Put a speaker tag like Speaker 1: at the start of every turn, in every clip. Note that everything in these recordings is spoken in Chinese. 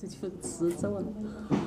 Speaker 1: 这就是持咒呢。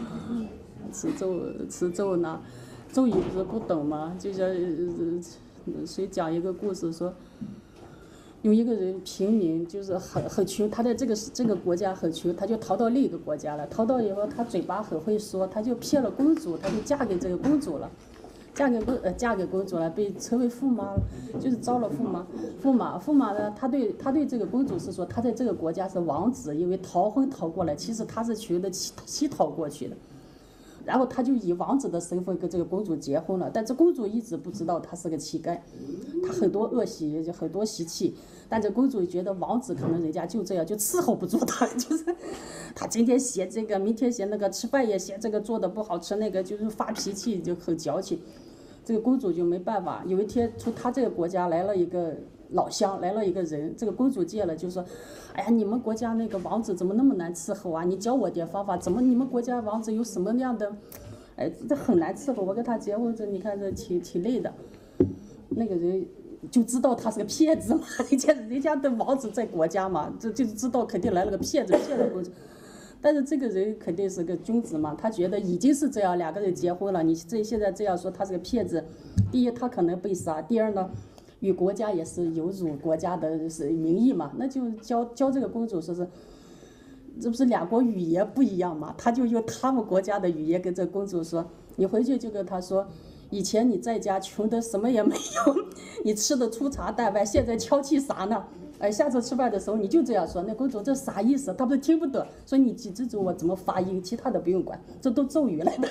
Speaker 1: 持咒呢，咒语不是不懂吗？就像谁讲一个故事说，有一个人平民，就是很穷，他在这个国家很穷，他就逃到另一个国家了。逃到以后，他嘴巴很会说，他就骗了公主，他就嫁给这个公主了。嫁给公主了，被称为驸马，就是招了驸马。驸马呢，他对这个公主是说，他在这个国家是王子，因为逃婚逃过来，其实他是穷的乞讨过去的。然后他就以王子的身份跟这个公主结婚了，但这公主一直不知道他是个乞丐，他很多恶习，就很多习气。但这公主觉得王子可能人家就这样，就伺候不住他，就是他今天嫌这个，明天嫌那个，吃饭也嫌这个做的不好吃，那个就是发脾气，就很矫情。这个公主就没办法。有一天从他这个国家来了一个老乡，来了一个人，这个公主见了就说：“哎呀，你们国家那个王子怎么那么难伺候啊？你教我点方法，怎么你们国家王子有什么样的？哎，这很难伺候。我跟他结婚这，你看这挺累的。”那个人就知道他是个骗子嘛，人家的王子在国家嘛，就知道肯定来了个骗子，骗了公主。但是这个人肯定是个君子嘛，他觉得已经是这样，两个人结婚了，你现在这样说他是个骗子，第一他可能被杀，第二呢，与国家也是有辱国家的是名义嘛，那就教这个公主说是，这不是两国语言不一样嘛，他就用他们国家的语言跟这公主说，你回去就跟他说，以前你在家穷的什么也没有，你吃的粗茶淡饭，现在敲气啥呢？哎，下次吃饭的时候你就这样说。那公主这啥意思？她不是听不懂，所以你记住我怎么发音，其他的不用管，这都咒语来的，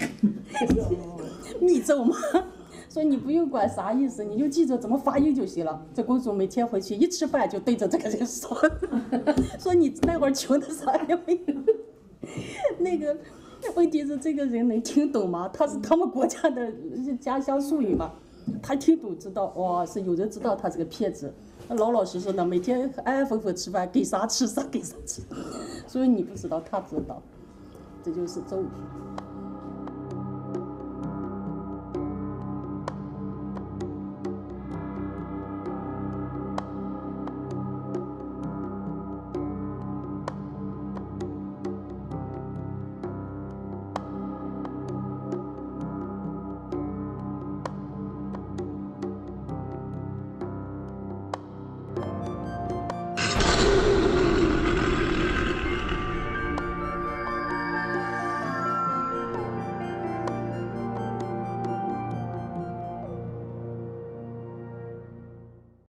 Speaker 1: 密咒嘛。所以你不用管啥意思，你就记着怎么发音就行了。这公主每天回去一吃饭就对着这个人说，说你那会儿穷的啥也没有。那个问题是这个人能听懂吗？他是他们国家的家乡术语嘛，他听懂知道，哇，是有人知道他是个骗子。老老实实的，每天安安分分吃饭，给啥吃啥，给啥吃。所以你不知道，他知道，这就是咒语。